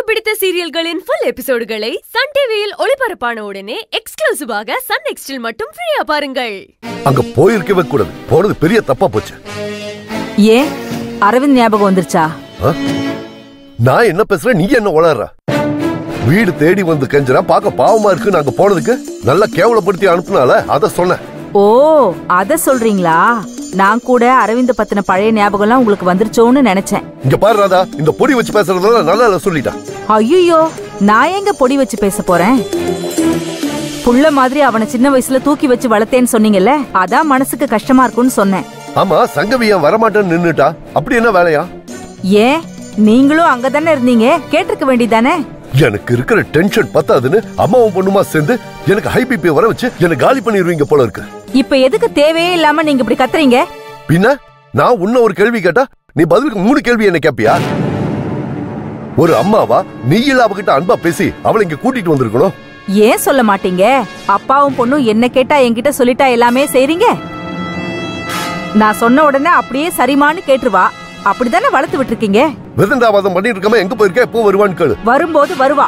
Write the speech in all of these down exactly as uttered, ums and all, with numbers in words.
பிடித்த சீரியல்களின் full எபிசோடுகளை Sun டிவியில் ஒளிபரப்பான உடனே எக்ஸ்க்ளூசிவாக சன் நெக்ஸ்டில் மட்டும் ஃப்ரீயா பாருங்கள். அங்க போயிருக்கவே கூடாது. போறது பெரிய தப்பா போச்சு. ஏன் அரவிந்த் ஞாபகம் வந்துருச்சா? நான் என்ன பேசுறேன், நீ என்ன உளறற? வீடு தேடி வந்து கெஞ்சரா பார்க்க பாவமா இருக்கு. நாங்க போனதுக்கு நல்லா கேவலப்படுத்தி அனுப்புனால அத சொன்னேன். ஓ, அத சொல்றீங்களா? நான் கூட அரவிந்த் பத்தின பழைய ஞாபகம் எல்லாம் உங்களுக்கு வந்துருச்சோன்னு நினைச்சேன். இங்க பாரு ராதா, இந்த பொடி வச்சு பேசுறதுல நல்லா சொல்லிட்டான். ஐயோ, நான் எங்க பொடி வச்சு பேச போறேன்? புள்ள மாதிரி அவனை சின்ன வயசுல தூக்கி வச்சு வளர்த்தேன்னு சொன்னீங்கல்ல, அதான் மனசுக்கு கஷ்டமா இருக்கும்னு சொன்னேன். ஆமா, சங்கவியா வரமாட்டேன்னு நின்னுட்டா. அப்படி என்ன வேலையா? ஏன் நீங்களும் அங்கதானே இருந்தீங்க, கேட்டிருக்க வேண்டியதானே? எனக்கு இருக்கிற டென்ஷன் பத்தாதுன்னு அம்மாவும் பொண்ணுமா சேர்ந்து எனக்கு ஹை பிபி வர வச்சு என்ன காலி பண்ணிடுவீங்க போல இருக்கு. இப்ப எதுக்கு தேவையே இல்லாம நீங்க இப்படி கத்துறீங்க? பின்ன நான் உன்ன ஒரு கேள்வி கேட்டா நீ பதிலுக்கு மூணு கேள்வி என்ன கேப்பியா? ஒரு அம்மாவா நீ இல்ல அவகிட்ட அன்பா பேசி அவளை இங்க கூட்டிட்டு வந்திருக்கணும். ஏன் சொல்ல மாட்டீங்க? அப்பாவும் பொண்ணும் என்ன கேட்டா என்கிட்ட சொல்லிட்டா எல்லாமே செய்றீங்க. நான் சொன்ன உடனே அப்படியே சரிமான்னு கேட்டுருவா. அப்படிதானே வளர்த்து விட்டுருக்கீங்க. விதண்டாவாதம் பண்ணிட்டு இருக்காம எங்க போயிருக்க, எப்போ வருவான்னு கேளு. வரும்போது வருவா.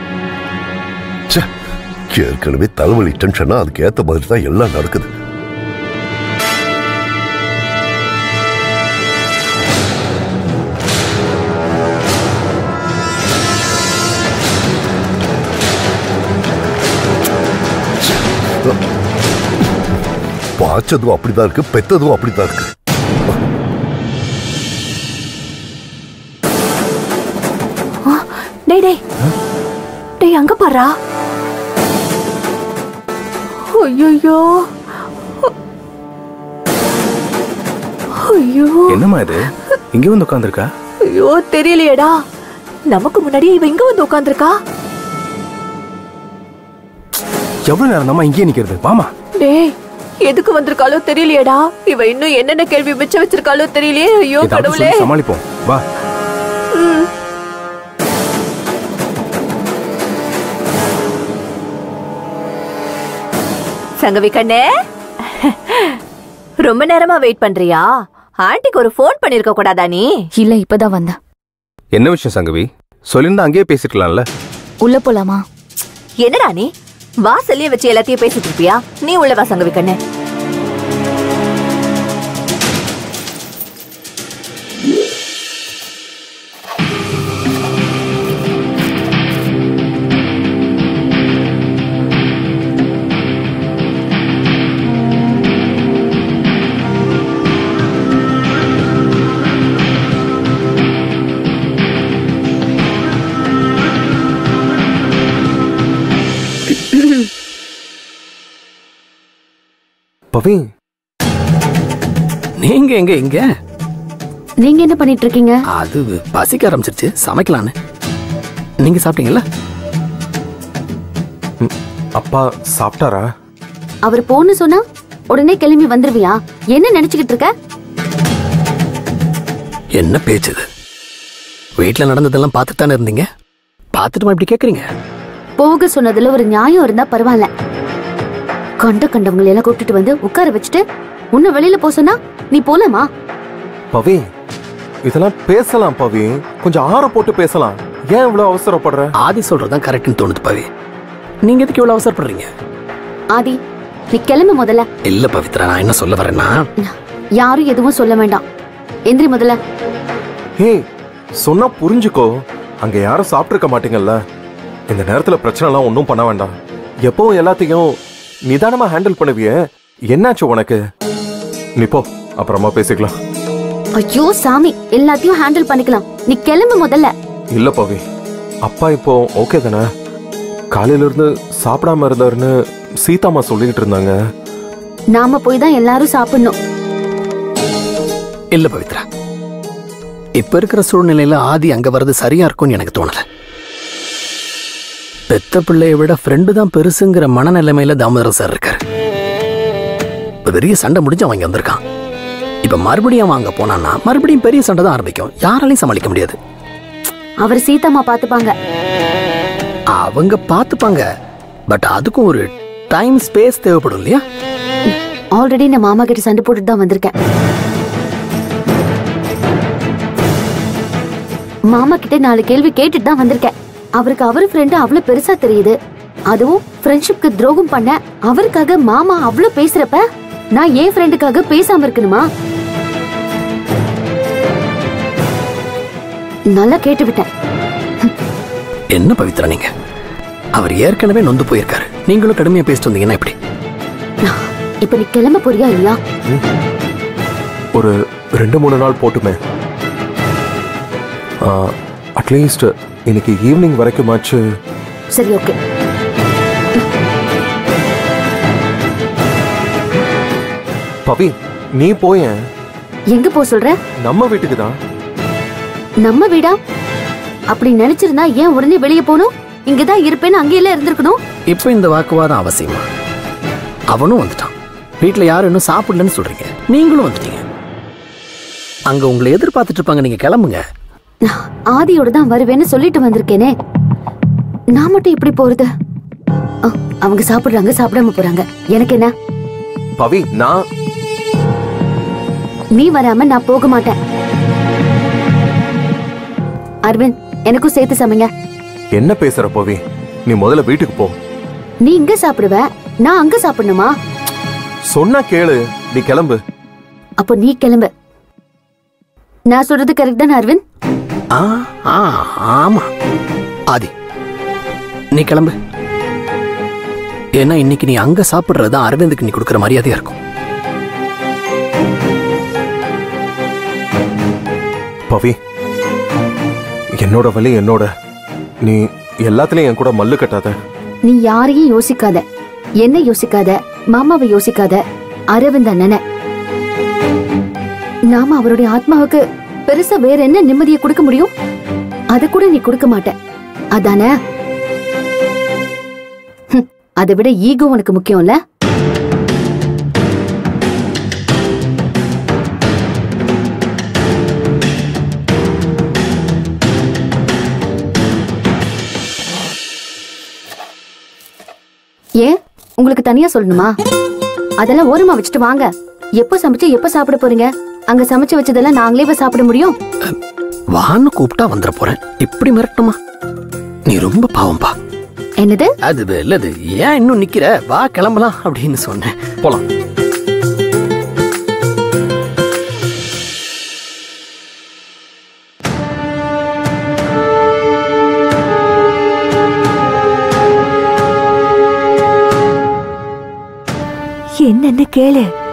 ஏற்கனவே தலைவலி டென்ஷனா, அதுக்கு ஏத்த மாதிரி தான் எல்லாம் நடக்குது. பாச்சதும் அப்படிதான் இருக்கு, பெத்ததும் அப்படிதான் இருக்கு. டேய் டேய் டேய், அங்க பாரா. ஐயோ ஐயோ, என்னம்மா இது? இங்க வந்து உட்கார்ந்திருக்கா? ஐயோ தெரியலையேடா, நமக்கு முன்னாடி இவ இங்க வந்து உட்கார்ந்திருக்கா. எவ்வளவு நேரம் நம்ம இங்கே நிக்கிறது? வாமா. டேய், எதுக்கு வந்திருக்காளோ தெரியலையேடா. இவ இன்னும் என்னென்ன கேள்வி மிச்ச வச்சிருக்காளோ தெரியலையே. ஐயோ கடவுளே, சமாளிப்போம் வா. சங்கவி கண்ணே, ரொம்ப நேரமா வெயிட் பண்றியா? ஆண்டிக்கு ஒரு போன் பண்ணிருக்க கூடாதா நீ? இல்ல, இப்பதான் வந்தா. என்ன விஷயம் சங்கவி? சொல்லிருந்தா அங்கேயே பேசிருக்கலாம்ல. உள்ள போலாமா? என்னடா நீ வாசல்லையே வச்சு எல்லாத்தையும் பேசிட்டு இருப்பியா? நீ உள்ள வா சங்கவி கண்ணே. பவி, நீங்க எங்க இங்க? நீங்க என்ன பண்ணிட்டு இருக்கீங்க? அது பசிக்க ஆரம்பிச்சிருச்சு, சமைக்கலான்னு. நீங்க சாப்பிட்டீங்கல்ல? அப்பா சாப்பிட்டாரா? அவர் போன்னு சொன்னா உடனே கிளம்பி வந்துருவியா? என்ன நினைச்சுக்கிட்டு இருக்க? என்ன பேச்சுது? வீட்டுல நடந்ததெல்லாம் பார்த்துட்டு தானே இருந்தீங்க, பார்த்துட்டு இப்படி கேக்குறீங்க? போக சொன்னதுல ஒரு நியாயம் இருந்தா பரவாயில்ல. கண்ட கண்டவங்களை எல்லாம் கூப்பிட்டு வந்து உட்கார வச்சுட்டு உன்ன வெளியில போ சொன்னா நீ போலாமா? பவி, இதெல்லாம் பேசலாம் பவி, கொஞ்சம் ஆற போட்டு பேசலாம். ஏன் இவ்வளவு அவசரப்படுற? ஆதி சொல்றதுதான் கரெக்ட்னு தோணுது பவி. நீங்க எதுக்கு இவ்வளவு அவசரப்படுறீங்க? ஆதி, நீ கிளம்பு முதல்ல. இல்ல பவித்ரா, நான் என்ன சொல்ல வரேன்னா, யாரும் எதுவும் சொல்ல வேண்டாம், எந்திரி முதல்ல. ஹே, சொன்னா புரிஞ்சுக்கோ. அங்க யாரும் சாப்பிட்டு இருக்க மாட்டீங்கல்ல. இந்த நேரத்துல பிரச்சனை எல்லாம் ஒன்னும் பண்ண வேண்டாம். எப்பவும் எல்லாத்தையும் நிதானமா ஹேண்டில் பண்ணுவிய. என்னாச்சு உனக்கு? நீ போ, அப்புறமா பேசிக்கலாம். ஐயோ சாமி, எல்லாத்தையும் ஹேண்டில் பண்ணிக்கலாம், நீ கிளம்பு முதல்ல. இல்ல பவி, அப்பா இப்போ ஓகே தானே? காலையில இருந்து சாப்பிடாம இருந்தாருன்னு சீதாமா சொல்லிட்டு இருந்தாங்க. நாம போய் தான் எல்லாரும் சாப்பிடணும். இல்ல பவித்ரா, இப்ப இருக்கிற சூழ்நிலையில ஆதி அங்க வர்றது சரியா இருக்கும்னு எனக்கு தோணல. பெத்த பிள்ளையை விட ஃப்ரெண்டு தான் பெருசுங்கிற மனநிலைமையில தாமோதரன் சார் இருக்காரு. பெரிய சண்டை முடிஞ்சு அவன் வந்திருக்கான். இப்ப மறுபடியும் அவன் அங்க போனான்னா மறுபடியும் பெரிய சண்டை தான் ஆரம்பிக்கும். யாராலையும் சமாளிக்க முடியாது. அவர் சீதாமா பாத்துப்பாங்க. அவங்க பாத்துப்பாங்க, பட் அதுக்கும் ஒரு டைம் ஸ்பேஸ் தேவைப்படும் இல்லையா? ஆல்ரெடி நான் மாமா கிட்ட சண்டை போட்டுட்டு தான் வந்திருக்கேன். மாமா கிட்ட நாலு கேள்வி கேட்டுட்டு தான் வந்திருக்கேன். அவருக்கு அவர் ஃப்ரெண்டு அவ்வளவு பெருசா தெரியுது. அதுவும் ஃப்ரெண்ட்ஷிப்க்கு துரோகம் பண்ண அவருக்காக மாமா அவ்வளவு பேசுறப்ப நான் என் ஃப்ரெண்டுக்காக பேசாம இருக்கணுமா? நல்லா கேட்டு விட்டேன். என்ன பவித்ரா நீங்க? அவர் ஏற்கனவே நொந்து போயிருக்காரு. நீங்களும் கடுமையா பேசிட்டு வந்தீங்கன்னா எப்படி? இப்ப நீ கிளம்ப போறியா இல்லையா? ஒரு ரெண்டு மூணு நாள் போட்டுமே. அட்லீஸ்ட் இன்னைக்கு ஈவினிங் வரைக்குமாச்சு. சரி, ஓகே. பவி, நீ போய. எங்க போ சொல்ற? நம்ம வீட்டுக்கு தான். நம்ம வீடா? அப்படி நினைச்சிருந்தா ஏன் உடனே வெளியே போகணும்? இங்கதான் இருப்பேன்னு அங்கேயெல்லாம் இருந்திருக்கணும். இப்போ இந்த வாக்குவாதம் அவசியமா? அவனும் வந்துட்டான். வீட்டுல யாரும் இன்னும் சாப்பிடலன்னு சொல்றீங்க, நீங்களும் வந்துட்டீங்க. அங்க உங்களை எதிர்பார்த்துட்டு இருப்பாங்க, நீங்க கிளம்புங்க. ஆதியோட தான் வருவேன்னு சொல்லிட்டு வந்திருக்கேனே, நான் மட்டும் இப்படி போறது? அவங்க சாப்பிடுறாங்க, சாப்பிடாம போறாங்க, எனக்கு என்ன? பவி, நான் நீ வராம நான் போக மாட்டேன். அரவிந்த், எனக்கும் சேர்த்து சமைங்க. என்ன பேசுற பவி? நீ முதல்ல வீட்டுக்கு போ. நீ இங்க சாப்பிடுவ, நான் அங்க சாப்பிடணுமா? சொன்னா கேளு, நீ கிளம்பு. அப்போ நீ கிளம்பு. நான் சொல்றது கரெக்ட் தானே அரவிந்த்? ஆ, ஆ, ஆமா. ஆதி, நீ கிளம்பு. ஏன்னா இன்னைக்கு நீ அங்க சாப்பிடுறது அரவிந்துக்கு நீ கொடுக்கிற மரியாதையா இருக்கும். பவி, என்னோட வலி என்னோட. நீ எல்லாத்துலயும் என் கூட மல்லு கட்டாத. நீ யாரையும் யோசிக்காத, என்ன யோசிக்காத, மாமாவை யோசிக்காத, அரவிந்த் அண்ணனை. நாம அவருடைய ஆத்மாவுக்கு பெருசா வேற என்ன நிம்மதியை கொடுக்க முடியும்? அத கூட நீ கொடுக்க மாட்ட, அதானே? அதை விட ஈகோ உனக்கு முக்கியம்ல? ஏன் உங்களுக்கு தனியா சொல்லணுமா? அதெல்லாம் ஓரமா வச்சுட்டு வாங்க. எப்ப சமைச்சு எப்ப சாப்பிட போறீங்க? அங்க சமைச்சு வச்சதெல்லாம் நாங்களே சாப்பிட முடியும்? வான்னு கூப்பிட்டா வந்துட போறேன், இப்படி மிரட்டுமா? நீ ரொம்ப பாவம்பா. என்னது? அது இல்லது, ஏன் இன்னும் நிக்கிற? வா கிளம்பலாம் அப்படின்னு சொன்னேன். போலாம். என்னன்னு கேளு.